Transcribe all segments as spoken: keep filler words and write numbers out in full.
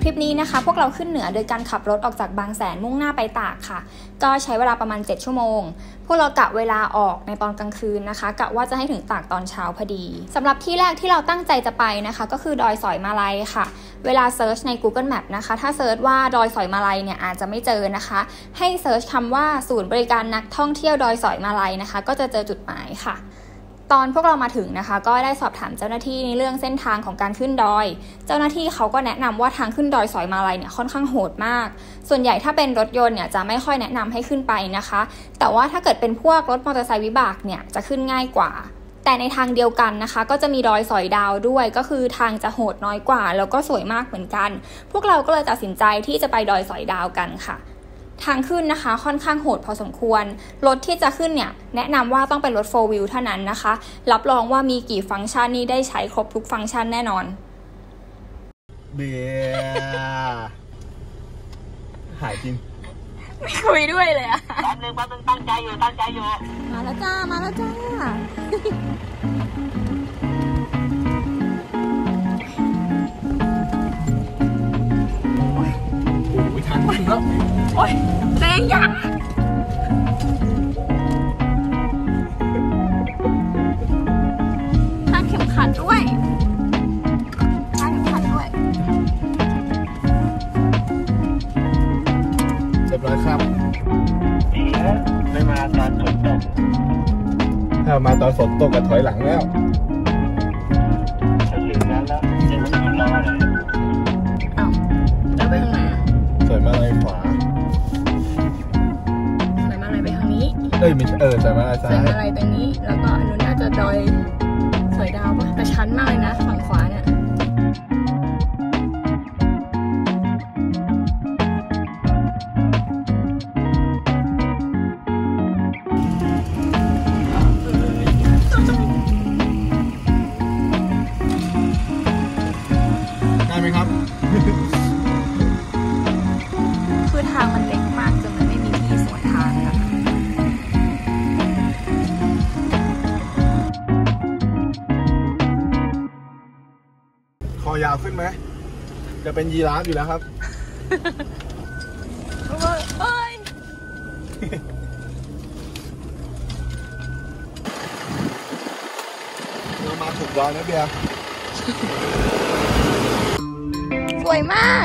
ลิปนี้นะคะพวกเราขึ้นเหนือโดยการขับรถออกจากบางแสนมุ่งหน้าไปตากค่ะก็ใช้เวลาประมาณเจ็ดชั่วโมงพวกเรากะเวลาออกในตอนกลางคืนนะคะกะว่าจะให้ถึงตากตอนเช้าพอดีสำหรับที่แรกที่เราตั้งใจจะไปนะคะก็คือดอยสอยมาลัยค่ะเวลาเซิร์ชใน Google Map นะคะถ้าเซิร์ชว่าดอยสอยมาลัยเนี่ยอาจจะไม่เจอนะคะให้เซิร์ชคำว่าศูนย์บริการนักท่องเที่ยวดอยสอยมาลัยนะคะก็จะเจอจุดหมายค่ะตอนพวกเรามาถึงนะคะก็ได้สอบถามเจ้าหน้าที่ในเรื่องเส้นทางของการขึ้นดอยเจ้าหน้าที่เขาก็แนะนำว่าทางขึ้นดอยสอยมาลัยเนี่ยค่อนข้างโหดมากส่วนใหญ่ถ้าเป็นรถยนต์เนี่ยจะไม่ค่อยแนะนำให้ขึ้นไปนะคะแต่ว่าถ้าเกิดเป็นพวกรถมอเตอร์ไซค์วิบากเนี่ยจะขึ้นง่ายกว่าแต่ในทางเดียวกันนะคะก็จะมีดอยสอยดาวด้วยก็คือทางจะโหดน้อยกว่าแล้วก็สวยมากเหมือนกันพวกเราก็เลยตัดสินใจที่จะไปดอยสอยดาวกันค่ะทางขึ้นนะคะค่อนข้างโหดพอสมควรรถที่จะขึ้นเนี่ยแนะนำว่าต้องเป็นรถ โฟร์ วีล เท่านั้นนะคะรับรองว่ามีกี่ฟังก์ชันนี่ได้ใช้ครบทุกฟังก์ชันแน่นอนเบียร์หายจริงไม่คุยด้วยเลยอะแป๊บนึงแป๊บนึงตั้งใจอยู่ตั้งใจอยู่มาแล้วจ้ามาแล้วจ้าโอ้ยทางถึงแล้วโอ้ยแรงยังคาดเข็มขัดด้วยคาดเข็มขัดด้วยเรียบร้อยครับดีนะไม่มาตอนฝนตกถ้ามาตอนฝนตกก็ถอยหลังแล้วจะถึงนั้นแล้วจะไม่รอเลยอ้าวแล้วไปทางไหนอ่ะสวยมาลัยขวาสวยมาลัยไปทางนี้เอ้ยไม่เออสวยมาลัยซ้ายสวยมาลัยตรงนี้แล้วก็อันนู้นน่าจะดอยสวยดาวปะแต่ชันมากเลยนะฝั่งขวาเนี่ยได้ไหมครับคือทางมันเล็กมากจนมันไม่มีที่สวนทางค่ะคอยาวขึ้นไหมจะเป็นยีราฟอยู่แล้วครับเฮ้ยเรามาถูกดอยนะเบียร์สวยมาก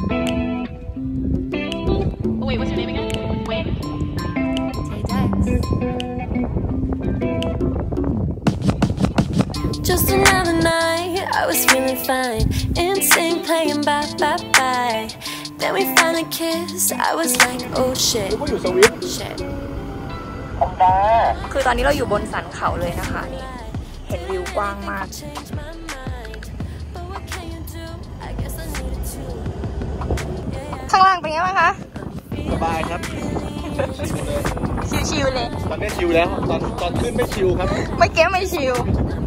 Oh wait, what's your name again? Wait. Just another night, I was feeling fine. Insane playing bye bye bye. Then we finally kissed. I was like, oh shit. Shit. คือตอนนี้เราอยู่บนสันเขาเลยนะคะนี่เห็นวิวกว้างมากข้างล่างเป็นไงบ้างคะสบายครับชิวๆเลยตอนนี้ชิวแล้วตอนตอนขึ้นไม่ชิวครับไม่เก้ไม่ชิว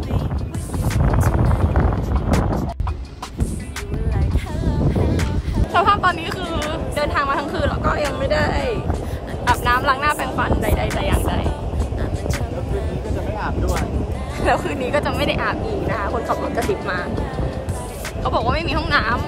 สภาพตอนนี้คือเดินทางมาทั้งคืนแล้วก็ยังไม่ได้อาบน้ำล้างหน้าแปรงฟันใดๆแต่อย่างใดแล้วคืนนี้ก็จะไม่ได้อาบอีกนะคะคนขับรถกระซิบมาเขาบอกว่าไม่มีห้องน้ำ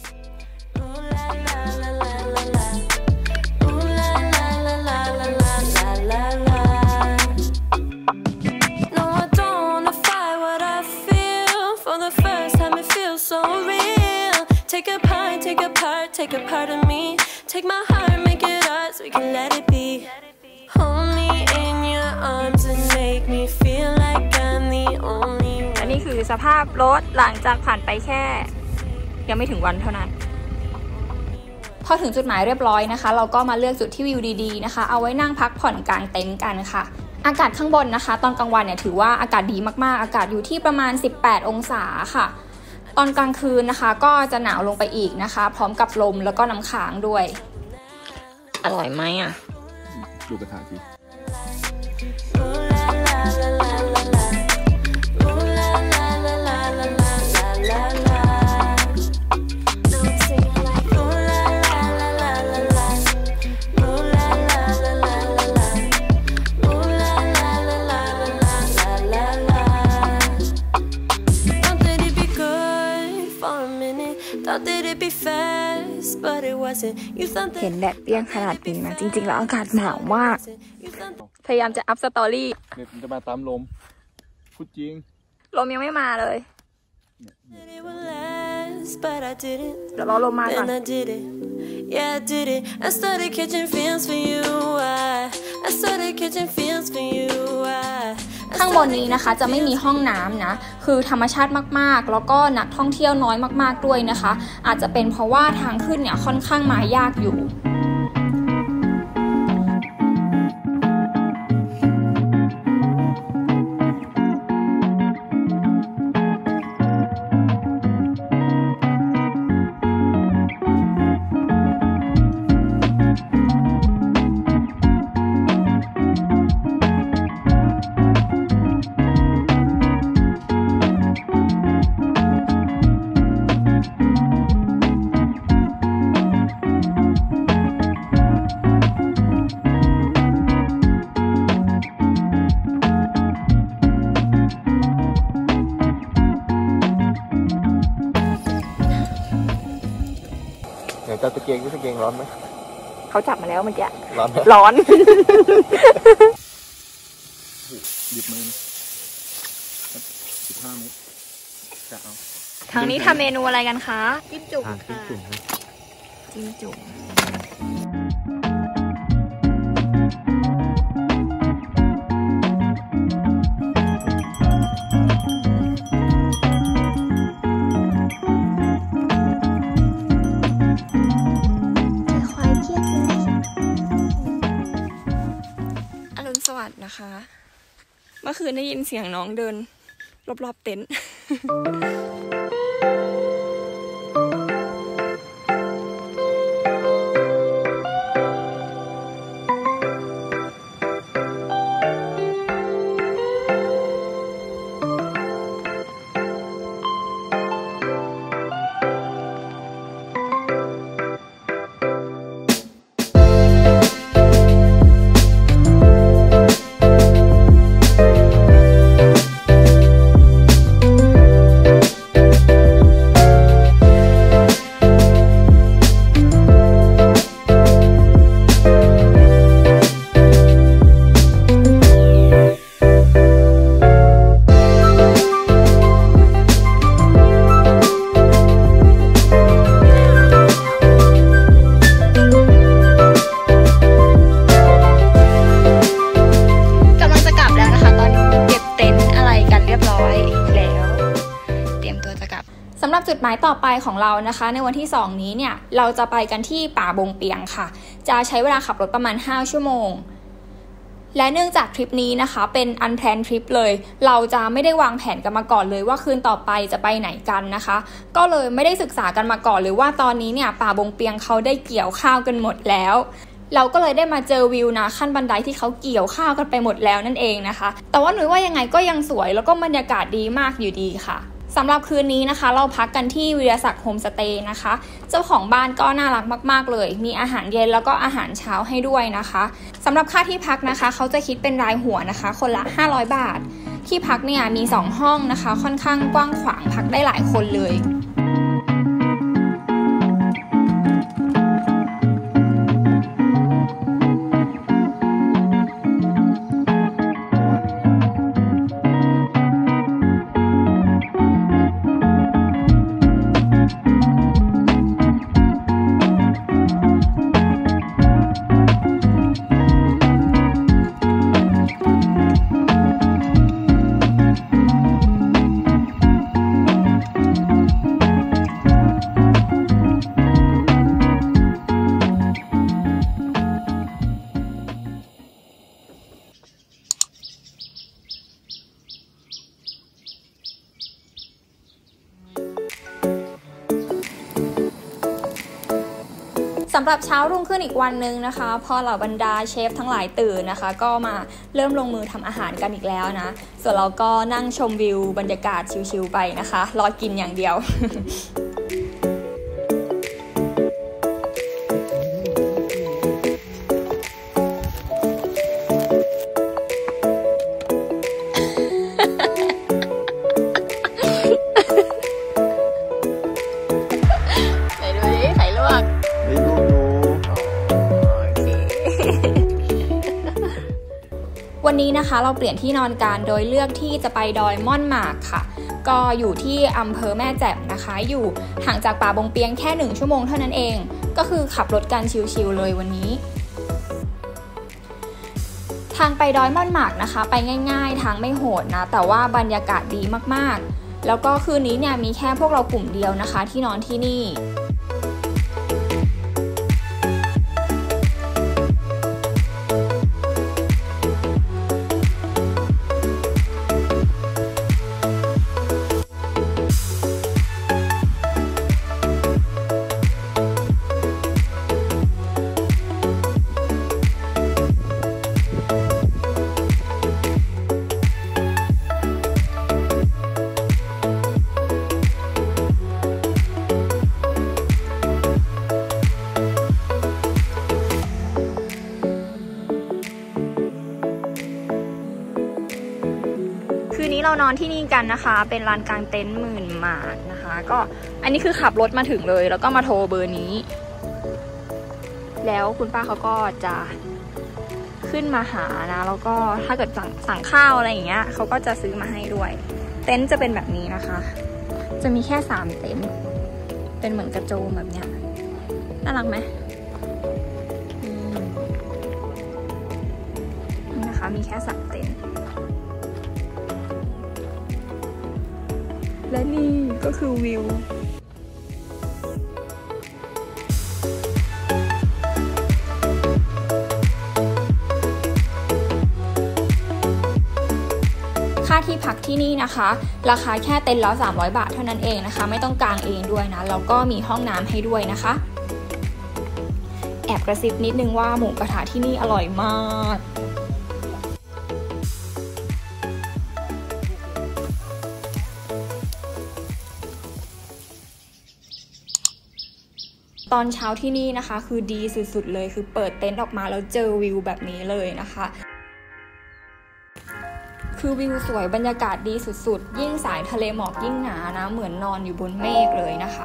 Take a part, take a part, take a part of me. Take my heart, make it ours, we can let it be. Hold me in your arms and make me feel like I'm the only one. อันนี้คือสภาพรถหลังจากผ่านไปแค่ยังไม่ถึงวันเท่านั้นพอถึงจุดหมายเรียบร้อยนะคะเราก็มาเลือกจุดที่วิวดีๆนะคะเอาไว้นั่งพักผ่อนกลางเต็นท์กันค่ะอากาศข้างบนนะคะตอนกลางวันเนี่ยถือว่าอากาศดีมากๆอากาศอยู่ที่ประมาณสิบแปดองศาค่ะตอนกลางคืนนะคะก็จะหนาวลงไปอีกนะคะพร้อมกับลมแล้วก็น้ำค้างด้วยอร่อยไหมอ่ะดูกระถางสิ Thought that it'd be fast, but it wasn't. You thought that เห็นแดดเปรี้ยงขนาดนี้นะจริงๆแล้วอากาศหนาวมากพยายามจะอัพสตอรี่เน็ตมันจะมาตามลมพูดจริงลมยังไม่มาเลย it would last, but I didn't. เดี๋ยวรอลมมาก่อน And I did it. Yeah, I did it. I started catching feels for you. I, I started catching feels for you. I, ข้างบนนี้นะคะจะไม่มีห้องน้ำนะคือธรรมชาติมากๆแล้วก็นักท่องเที่ยวน้อยมากๆด้วยนะคะอาจจะเป็นเพราะว่าทางขึ้นเนี่ยค่อนข้างมายากอยู่ไหนตาตะเกียงตะเกียงร้อนไหมเขาจับมาแล้วเมื่อกี้ร้อนไหมร้อนหยิบมือสิบห้าเมตรจะเอาทางนี้ทำเมนูอะไรกันคะจิ้มจุ่มค่ะจิ้มจุ่มนะคะเมื่อคืนได้ยินเสียงน้องเดินรอบๆเต็นท์ สำหรับจุดหมายต่อไปของเรานะคะในวันที่สองนี้เนี่ยเราจะไปกันที่ป่าบงเปียงค่ะจะใช้เวลาขับรถประมาณห้าชั่วโมงและเนื่องจากทริปนี้นะคะเป็น unplanned trip เลยเราจะไม่ได้วางแผนกันมาก่อนเลยว่าคืนต่อไปจะไปไหนกันนะคะก็เลยไม่ได้ศึกษากันมาก่อนเลยว่าตอนนี้เนี่ยป่าบงเปียงเขาได้เกี่ยวข้าวกันหมดแล้วเราก็เลยได้มาเจอวิวนะขั้นบันไดที่เขาเกี่ยวข้าวกันไปหมดแล้วนั่นเองนะคะแต่ว่าหนูว่ายังไงก็ยังสวยแล้วก็บรรยากาศดีมากอยู่ดีค่ะสำหรับคืนนี้นะคะเราพักกันที่วิรศักดิ์โฮมสเตย์นะคะเจ้าของบ้านก็น่ารักมากๆเลยมีอาหารเย็นแล้วก็อาหารเช้าให้ด้วยนะคะสำหรับค่าที่พักนะคะเขาจะคิดเป็นรายหัวนะคะคนละห้าร้อยบาทที่พักเนี่ยมีสองห้องนะคะค่อนข้างกว้างขวางพักได้หลายคนเลยสำหรับเช้ารุ่งขึ้นอีกวันนึงนะคะพอเหล่าบรรดาเชฟทั้งหลายตื่นนะคะก็มาเริ่มลงมือทำอาหารกันอีกแล้วนะส่วนเราก็นั่งชมวิวบรรยากาศชิลๆไปนะคะรอกินอย่างเดียววันนี้นะคะเราเปลี่ยนที่นอนกันโดยเลือกที่จะไปดอยม่อนหมากค่ะก็อยู่ที่อำเภอแม่แจ่มนะคะอยู่ห่างจากป่าบงเปียงแค่หนึ่งชั่วโมงเท่านั้นเองก็คือขับรถกันชิลๆเลยวันนี้ทางไปดอยม่อนหมากนะคะไปง่ายๆทางไม่โหดนะแต่ว่าบรรยากาศดีมากๆแล้วก็คืนนี้เนี่ยมีแค่พวกเรากลุ่มเดียวนะคะที่นอนที่นี่คืนนี้เรานอนที่นี่กันนะคะเป็นลานกลางเต็นท์หมื่นหมาดนะคะก็อันนี้คือขับรถมาถึงเลยแล้วก็มาโทรเบอร์นี้แล้วคุณป้าเขาก็จะขึ้นมาหานะแล้วก็ถ้าเกิดสั่งสั่งข้าวอะไรอย่างเงี้ยเขาก็จะซื้อมาให้ด้วยเต็นท์จะเป็นแบบนี้นะคะจะมีแค่สามเต็นท์เป็นเหมือนกระโจมแบบเนี้ยน่ารักไหมนี่นะคะมีแค่สามเต็นท์และนี่ก็คือวิวค่าที่พักที่นี่นะคะราคาแค่เต็นท์ละสามร้อยบาทเท่านั้นเองนะคะไม่ต้องกางเองด้วยนะแล้วก็มีห้องน้ำให้ด้วยนะคะแอบกระซิบนิดนึงว่าหมูกระทะที่นี่อร่อยมากตอนเช้าที่นี่นะคะคือดีสุดๆเลยคือเปิดเต็นท์ออกมาแล้วเจอวิวแบบนี้เลยนะคะคือวิวสวยบรรยากาศดีสุดๆยิ่งสายทะเลหมอกยิ่งหนานะเหมือนนอนอยู่บนเมฆเลยนะคะ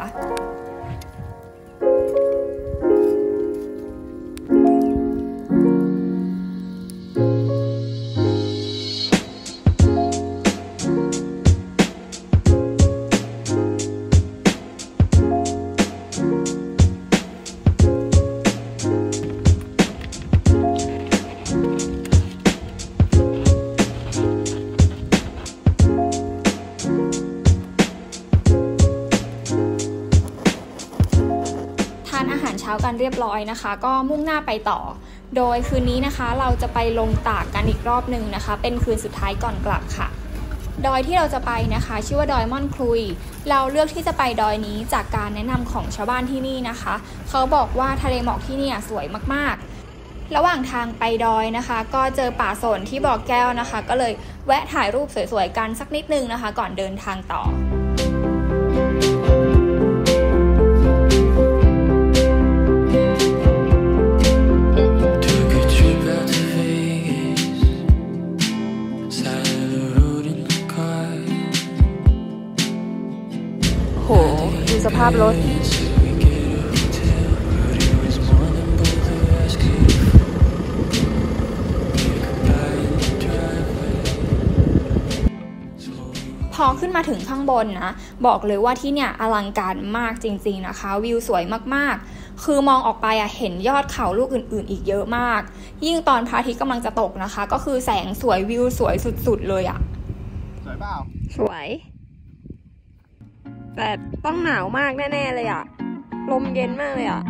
อาหารเช้ากันเรียบร้อยนะคะก็มุ่งหน้าไปต่อโดยคืนนี้นะคะเราจะไปลงตากกันอีกรอบหนึ่งนะคะเป็นคืนสุดท้ายก่อนกลับค่ะดอยที่เราจะไปนะคะชื่อว่าดอยม่อนคลุยเราเลือกที่จะไปดอยนี้จากการแนะนำของชาวบ้านที่นี่นะคะเขาบอกว่าทะเลหมอกที่นี่สวยมากๆระหว่างทางไปดอยนะคะก็เจอป่าสนที่บ่อแก้วนะคะก็เลยแวะถ่ายรูปสวยๆกันสักนิดนึงนะคะก่อนเดินทางต่อโหดูสภาพรถพอขึ้นมาถึงข้างบนนะบอกเลยว่าที่เนี่ยอลังการมากจริงๆนะคะวิวสวยมากๆคือมองออกไปอะเห็นยอดเขาลูกอื่นๆอีกเยอะมากยิ่งตอนพระอาทิตย์กำลังจะตกนะคะก็คือแสงสวยวิวสวยสุดๆเลยอะสวยเปล่าสวยแต่ต้องหนาวมากแน่ๆเลยอะลมเย็นมากเลยอะ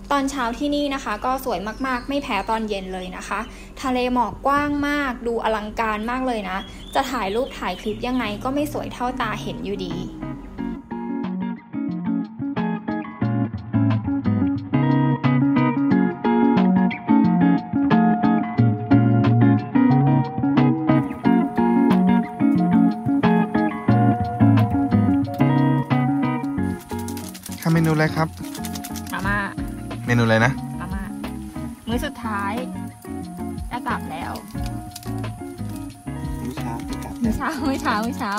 ตอนเช้าที่นี่นะคะก็สวยมากๆไม่แพ้ตอนเย็นเลยนะคะทะเลหมอกกว้างมากดูอลังการมากเลยนะจะถ่ายรูปถ่ายคลิปยังไงก็ไม่สวยเท่าตาเห็นอยู่ดีทำเมนูอะไรครับมาม่าเมนูอะไรนะมาม่ามื้อสุดท้ายจะกลับแล้วมื้อเช้าจะกลับมื้อเช้ามื้อเช้ามื้อเช้า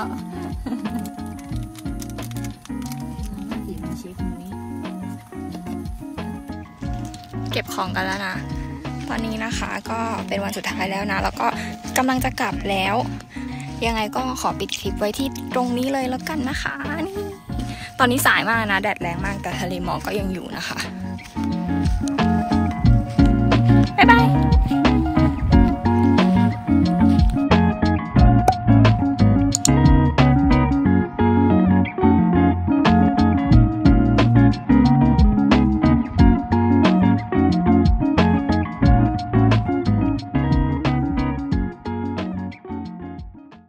เก็บของกันแล้วนะตอนนี้นะคะก็เป็นวันสุดท้ายแล้วนะแล้วก็กำลังจะกลับแล้วยังไงก็ขอปิดคลิปไว้ที่ตรงนี้เลยแล้วกันนะคะนี่ตอนนี้สายมากนะแดดแรงมากแต่ทะเลหมอกก็ยังอยู่นะคะบ๊ายบาย